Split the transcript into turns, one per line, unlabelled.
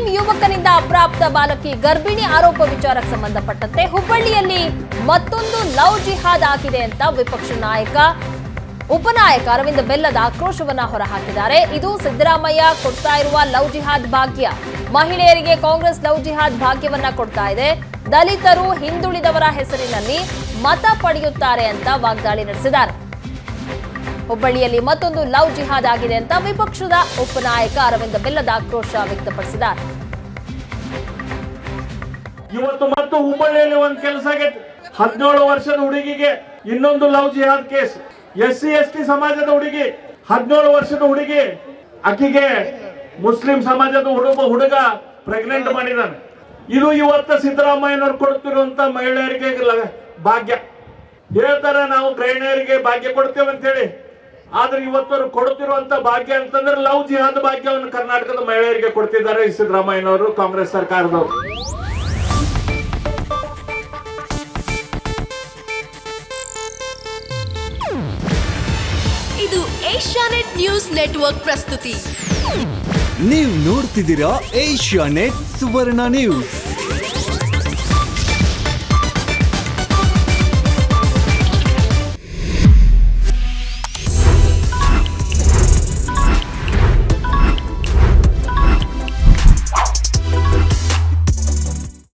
ಯುವಕನಿಂದ ಅಪ್ರಾಪ್ತ ಬಾಲಕಿ ಗರ್ಭಿಣಿ ಆರೋಪ ವಿಚಾರಕ್ಕೆ ಸಂಬಂಧಪಟ್ಟಂತೆ ಹುಬ್ಬಳ್ಳಿಯಲ್ಲಿ ಮತ್ತೊಂದು ಲವ್ ಜಿಹಾದ್ ಆಗಿದೆ ಅಂತ ವಿಪಕ್ಷ ನಾಯಕ ಉಪನಾಯಕ ಅರವಿಂದ ಬೆಲ್ಲದ ಆಕ್ರೋಶವನ್ನ ಹೊರಹಾಕಿದ್ದಾರೆ. ಇದು ಸಿದ್ದರಾಮಯ್ಯ ಕೊಡ್ತಾ ಇರುವ ಲವ್ ಜಿಹಾದ್ ಭಾಗ್ಯ. ಮಹಿಳೆಯರಿಗೆ ಕಾಂಗ್ರೆಸ್ ಲವ್ ಜಿಹಾದ್ ಭಾಗ್ಯವನ್ನ ಕೊಡ್ತಾ ಇದೆ. ದಲಿತರು ಹಿಂದುಳಿದವರ ಹೆಸರಿನಲ್ಲಿ ಮತ ಪಡೆಯುತ್ತಾರೆ ಅಂತ ವಾಗ್ದಾಳಿ ನಡೆಸಿದ್ದಾರೆ. ಹುಬ್ಬಳ್ಳಿಯಲ್ಲಿ ಮತ್ತೊಂದು ಲವ್ ಜಿಹಾದ್ ಆಗಿದೆ ಅಂತ ವಿಪಕ್ಷದ ಉಪನಾಯಕ ಅರವಿಂದ ಬೆಲ್ಲದ ಆಕ್ರೋಶ ವ್ಯಕ್ತಪಡಿಸಿದ್ದಾರೆ.
ಇವತ್ತು ಮತ್ತು ಹುಬ್ಬಳ್ಳಿಯಲ್ಲಿ ಒಂದು ಕೆಲಸ ಆಗೈತೆ. 17 ವರ್ಷದ ಹುಡುಗಿಗೆ ಇನ್ನೊಂದು ಲವ್ ಜಿಹಾದ್ ಕೇಸ್. SC ST ಸಮಾಜದ ಹುಡುಗಿ 17 ವರ್ಷದ ಹುಡುಗಿ, ಆಕಿಗೆ ಮುಸ್ಲಿಂ ಸಮಾಜದ ಹುಡುಗ ಪ್ರೆಗ್ನೆಂಟ್ ಮಾಡಿದಾನೆ. ಇದು ಇವತ್ತು ಸಿದ್ದರಾಮಯ್ಯನವರು ಕೊಡ್ತಿರುವಂತ ಮಹಿಳೆಯರಿಗೆ ಭಾಗ್ಯ. ಹೇಳ್ತಾರೆ ನಾವು ಗೃಹಿಣಿಯರಿಗೆ ಭಾಗ್ಯ ಕೊಡ್ತೇವೆ ಅಂತ ಹೇಳಿ, ಆದ್ರೆ ಇವತ್ತು ಕೊಡ್ತಿರುವಂತ ಭಾಗ್ಯ ಅಂತಂದ್ರೆ ಲವ್ ಜಿಹಾದ್ ಭಾಗ್ಯವನ್ನು ಕರ್ನಾಟಕದ ಮಹಿಳೆಯರಿಗೆ ಕೊಡ್ತಿದ್ದಾರೆ ಈ ಸಿದ್ದರಾಮಯ್ಯನವರು, ಕಾಂಗ್ರೆಸ್ ಸರ್ಕಾರದವರು.
ಇದು ಏಷ್ಯಾನೆಟ್ ನ್ಯೂಸ್ ನೆಟ್ವರ್ಕ್ ಪ್ರಸ್ತುತಿ.
ನೀವು ನೋಡ್ತಿದ್ದೀರಾ ಏಷ್ಯಾನೆಟ್ ಸುವರ್ಣ ನ್ಯೂಸ್.